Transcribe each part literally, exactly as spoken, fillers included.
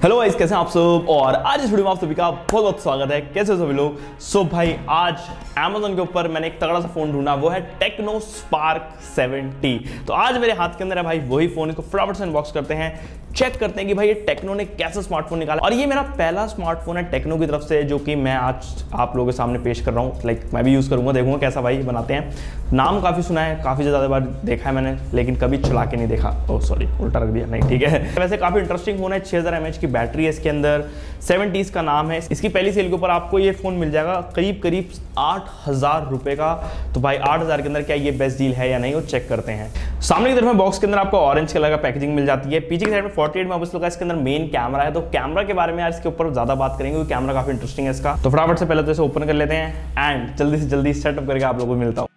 Hello guys, कैसे हैं आप सब। और आज इस वीडियो में आप सभी का बहुत बहुत स्वागत है। कैसे हो सभी लोग। सो so, भाई आज Amazon के ऊपर मैंने एक तगड़ा सा फोन ढूंढा, वो है टेक्नो स्पार्क सेवेंटी। तो आज मेरे हाथ के अंदर है भाई वही फोन। इसको फटाफट से अनबॉक्स करते हैं, चेक करते हैं कि भाई ये टेक्नो ने कैसा स्मार्टफोन निकाला। और ये मेरा पहला स्मार्टफोन है टेक्नो की तरफ से, जो कि मैं आज आप लोगों के सामने पेश कर रहा हूँ। लाइक मैं भी यूज़ करूँगा, देखूंगा कैसा भाई बनाते हैं। नाम काफ़ी सुना है, काफ़ी ज़्यादा बार देखा है मैंने, लेकिन कभी चला के नहीं देखा। ओह सॉरी, उल्टा रख दिया। नहीं ठीक है। वैसे काफ़ी इंटरेस्टिंग फोन है। छः हज़ार एम एच की बैटरी है इसके अंदर, सेवेंटीज़ का नाम है। इसकी पहली सेल के ऊपर आपको ये फ़ोन मिल जाएगा करीब करीब आठ हज़ार रुपये का। तो भाई आठ हज़ार के अंदर क्या ये बेस्ट डील है या नहीं, वो चेक करते हैं। सामने की तरफ में बॉक्स के अंदर आपको ऑरेंज कलर का पैकेजिंग मिल जाती है। पीछे की साइड में अड़तालीस मेगापिक्सल का इसके अंदर मेन कैमरा है। तो कैमरा के बारे में यार इसके ऊपर ज्यादा बात करेंगे, क्योंकि कैमरा काफी इंटरेस्टिंग है इसका। तो फटाफट से पहले तो इसे ओपन कर लेते हैं एंड जल्दी से जल्दी सेटअप करके आप लोगों को मिलता हूँ।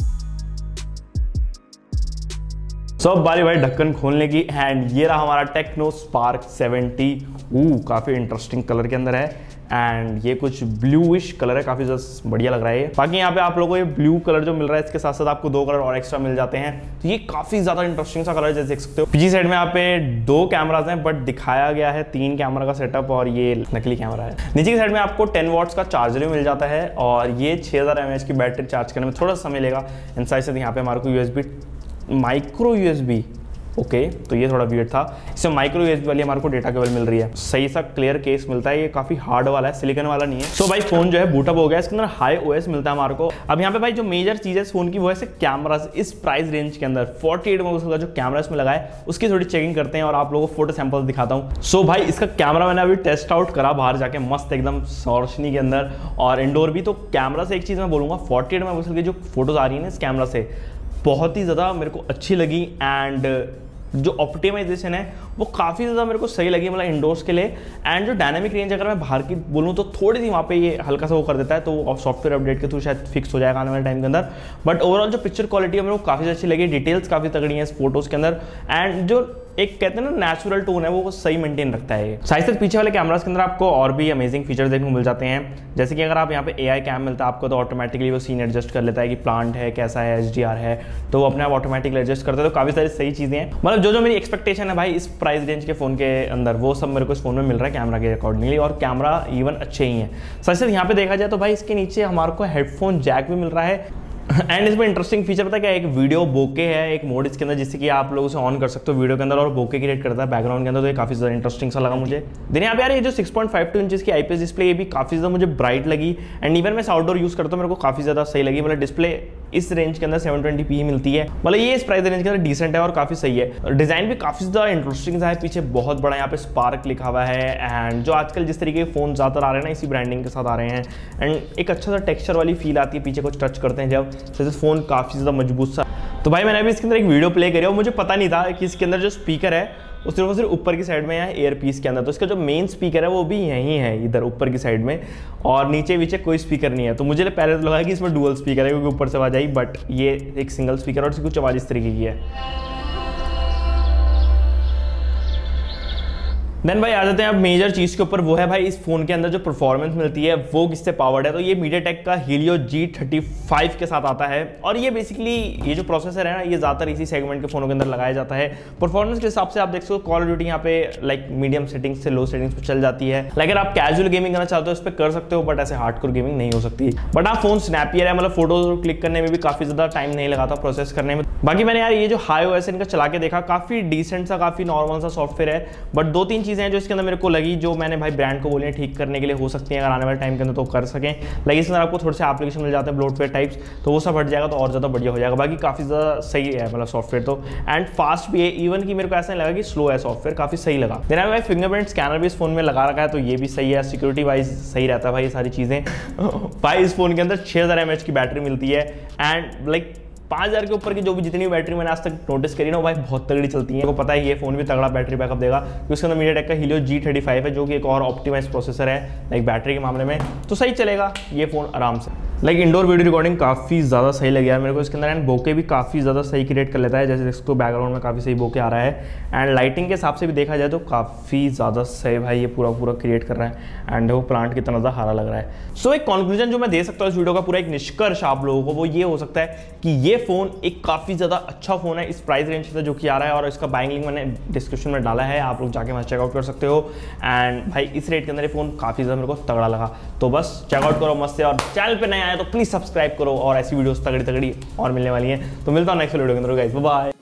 सो so, बारी बारी ढक्कन खोलने की एंड ये रहा हमारा टेक्नो स्पार्क सेवेंटी। ऊ काफी इंटरेस्टिंग कलर के अंदर है एंड ये कुछ ब्लूइश कलर है, काफी ज्यादा बढ़िया लग रहा है ये। बाकी यहाँ पे आप लोगों को ये ब्लू कलर जो मिल रहा है, इसके साथ साथ आपको दो कलर और एक्स्ट्रा मिल जाते हैं। तो ये काफी ज्यादा इंटरेस्टिंग सा कलर है, जैसे देख सकते हो। पीछे साइड में यहाँ पे दो कैमराज हैं, बट दिखाया गया है तीन कैमरा का सेटअप, और ये नकली कैमरा है। नीचे की साइड में आपको टेन वॉट्स का चार्जर भी मिल जाता है, और ये छह हज़ार एम एच की बैटरी चार्ज करने में थोड़ा समय लेगा। इन साइड से यहाँ पे हमारे को USB micro USB okay okay, तो ये थोड़ा वियर्ड था। इसमें माइक्रो यूएसबी वाली हमारे को डेटा केबल मिल रही है। सही सा क्लियर केस मिलता है, ये काफी हार्ड वाला है, सिलिकॉन वाला नहीं है। सो so भाई फोन जो है बूटअप हो गया, इसके अंदर हाई ओएस मिलता है हमारे को। अब यहाँ पे भाई जो मेजर चीज है इस फोन की, वो है कैमरा। इस प्राइस रेंज के अंदर अड़तालीस मेगापिक्सल का जो कैमरा इसमें लगा है, उसकी थोड़ी चेकिंग करते हैं और आप लोगों को फोटो सैंपल दिखाता हूँ। सो so भाई इसका कैमरा मैंने अभी टेस्ट आउट करा बाहर जाके, मस्त एकदम रोशनी के अंदर और इंडोर भी। तो कैमरा से एक चीज मैं बोलूंगा, अड़तालीस मेगापिक्सल की जो फोटोज आ रही है ना इस कैमरा से, बहुत ही ज्यादा मेरे को अच्छी लगी। एंड जो ऑप्टिमाइजेशन है वो काफ़ी ज़्यादा मेरे को सही लगी, मतलब इंडोर्स के लिए। एंड जो डायनामिक रेंज अगर मैं बाहर की बोलूँ तो थोड़ी सी वहाँ पे ये हल्का सा वो कर देता है, तो वो सॉफ्टवेयर अपडेट के थ्रू शायद फिक्स हो जाएगा आने वाले टाइम के अंदर। बट ओवरऑल जो पिक्चर क्वालिटी है मेरे को काफ़ी अच्छी लगी, डिटेल्स काफ़ी तगड़ी है इस फोटोज़ के अंदर। एंड जो एक कहते हैं ना नेचुरल टोन है, वो सही मेंटेन रखता है ये। साइड से पीछे वाले कैमरास के अंदर आपको और भी अमेजिंग फीचर्स देखने को मिल जाते हैं, जैसे कि अगर आप यहाँ पे एआई कैम मिलता है आपको, तो ऑटोमेटिकली वो सीन एडजस्ट कर लेता है कि प्लांट है, कैसा है, एचडीआर है, तो वो अपने आप ऑटोमेटिकली एडजस्ट करता है। तो काफ़ी सारी सही चीज़ें हैं। मतलब जो जो मेरी एक्सपेक्टेशन है भाई इस प्राइस रेंज के फोन के अंदर, वो सब मेरे को इस फोन में मिल रहा है कैमरा के अकॉर्डिंगली। और कैमरा इवन अच्छे ही हैं। साथ साथ यहाँ पे देखा जाए तो भाई इसके नीचे हमारे को हेडफोन जैक भी मिल रहा है। एंड इसमें इंटरेस्टिंग फीचर पता है क्या, एक वीडियो बोके है, एक मोड इसके अंदर, जिससे कि आप लोग उसे ऑन कर सकते हो वीडियो के अंदर, और बोके क्रिएट करता है बैकग्राउंड के अंदर। तो ये काफी ज्यादा इंटरेस्टिंग सा लगा मुझे। दिन यहाँ पे यार ये जो six point five two inches की आईपीएस डिस्प्ले, ये भी काफी ज्यादा मुझे ब्राइट लगी। एंड इवन मैं आउटडोर यूज करता हूँ, मेरे को काफी ज्यादा सही लगी। मतलब डिस्प्ले इस रेंज के अंदर सेवन ट्वेंटी पी ही मिलती है, मतलब ये इस प्राइस रेंज के अंदर डिसेंट है और काफी सही है। डिजाइन भी काफी ज्यादा इंटरेस्टिंग है, पीछे बहुत बड़ा यहाँ पे स्पार्क लिखा हुआ है। एंड जो आजकल जिस तरीके के फोन ज्यादातर आ रहे हैं ना, इसी ब्रांडिंग के साथ आ रहे हैं। एंड एक अच्छा सा टेक्सचर वाली फील आती है पीछे कुछ टच करते हैं जब, जैसे फोन काफी ज्यादा मजबूत सा। तो भाई मैंने अभी इसके अंदर एक वीडियो प्ले करी और मुझे पता नहीं था कि इसके अंदर जो स्पीकर है वो सिर्फ सिर्फ ऊपर की साइड में है एयर पीस के अंदर। तो इसका जो मेन स्पीकर है वो भी यहीं है, इधर ऊपर की साइड में, और नीचे नीचे कोई स्पीकर नहीं है। तो मुझे पहले तो लगा कि इसमें डुअल स्पीकर है, क्योंकि ऊपर से आवाज आई, बट ये एक सिंगल स्पीकर और इसकी कुछ आवाज इस तरीके की है। देन भाई आ जाते हैं अब मेजर चीज के ऊपर, वो है भाई इस फोन के अंदर जो परफॉर्मेंस मिलती है वो किससे पावर्ड है। तो ये मीडियाटेक का हीलियो जी थर्टी फाइव के साथ आता है, और ये बेसिकली ये जो प्रोसेसर है ना, ये ज्यादातर इसी सेगमेंट के फोनों के अंदर लगाया जाता है। परफॉर्मेंस के हिसाब से आप देख सकते हो, कॉल ऑफ ड्यूटी यहाँ पे लाइक मीडियम सेटिंग्स से लो सेटिंग्स पे चल जाती है। लाइक अगर आप कैजुअल गेमिंग करना चाहते हो इस पर कर सकते हो, बट ऐसे हार्डकोर गेमिंग नहीं हो सकती। बट आप फोन स्नैपियर है, मतलब फोटो क्लिक करने में भी काफी ज्यादा टाइम नहीं लगाता प्रोसेस करने में। बाकी मैंने यार ये जो हाई ओएस इनका चला के देखा, काफी डिसेंट सा, काफी नॉर्मल सा सॉफ्टवेयर है। बट दो तीन चीजें हैं जो इसके अंदर मेरे को लगी, जो मैंने भाई ब्रांड को बोले ठीक करने के लिए हो सकती है अगर आने वाले टाइम के अंदर तो कर सकें। लाइक इसके अंदर आपको थोड़े से एप्लीकेशन मिल जाते हैं ब्लोटवेयर टाइप्स, तो वो सब हट जाएगा तो और ज़्यादा बढ़िया हो जाएगा। बाकी काफ़ी ज़्यादा सही है मतलब सॉफ्टवेयर तो, एंड फास्ट भी है। इवन कि मेरे को ऐसा नहीं लगा कि स्लो है सॉफ्टवेयर, काफ़ी सही लगा। देना भाई फिंगरप्रिंट स्कैनर भी इस फोन में लगा रखा है, तो ये भी सही है। सिक्योरिटी वाइज सही रहता है भाई ये सारी चीज़ें। भाई इस फोन के अंदर छः हज़ार एम एच की बैटरी मिलती है, एंड लाइक पाँच हज़ार के ऊपर की जो भी जितनी बैटरी मैंने आज तक नोटिस करी ना, भाई बहुत तगड़ी चलती है। आपको पता है ये फोन भी तगड़ा बैटरी बैकअप देगा, क्योंकि उसके अंदर मीडियाटेक का हीलियो जी थर्टी फाइव है, जो कि एक और ऑप्टिमाइज प्रोसेसर है लाइक बैटरी के मामले में, तो सही चलेगा ये फोन आराम से। लाइक इंडोर वीडियो रिकॉर्डिंग काफ़ी ज़्यादा सही लग गया मेरे को इसके अंदर, एंड बोके भी काफ़ी ज़्यादा सही क्रिएट कर लेता है, जैसे इसको बैकग्राउंड में काफ़ी सही बोके आ रहा है, एंड लाइटिंग के हिसाब से भी देखा जाए तो काफ़ी ज़्यादा सही भाई ये पूरा पूरा क्रिएट कर रहा है, एंड वो प्लांट कितना ज़्यादा हरा लग रहा है। सो so, एक कंक्लूजन जो मैं दे सकता हूँ इस वीडियो का, पूरा एक निष्कर्ष आप लोगों को, वो ये हो सकता है कि ये फ़ोन एक काफ़ी ज़्यादा अच्छा फ़ोन है इस प्राइस रेंज से जो कि आ रहा है, और इसका बाइंग लिंक मैंने डिस्क्रिप्शन में डाला है, आप लोग जाके वहाँ चेकआउट कर सकते हो। एंड भाई इस रेट के अंदर ये फ़ोन काफ़ी ज़्यादा मेरे को तगड़ा लगा, तो बस चेकआउट करो मस्त से, और चैनल पे नए आए तो प्लीज़ सब्सक्राइब करो, और ऐसी वीडियोस तगड़ी तगड़ी और मिलने वाली हैं। तो मिलता हूँ नेक्स्ट वीडियो के अंदर गाइस, बाय बाय।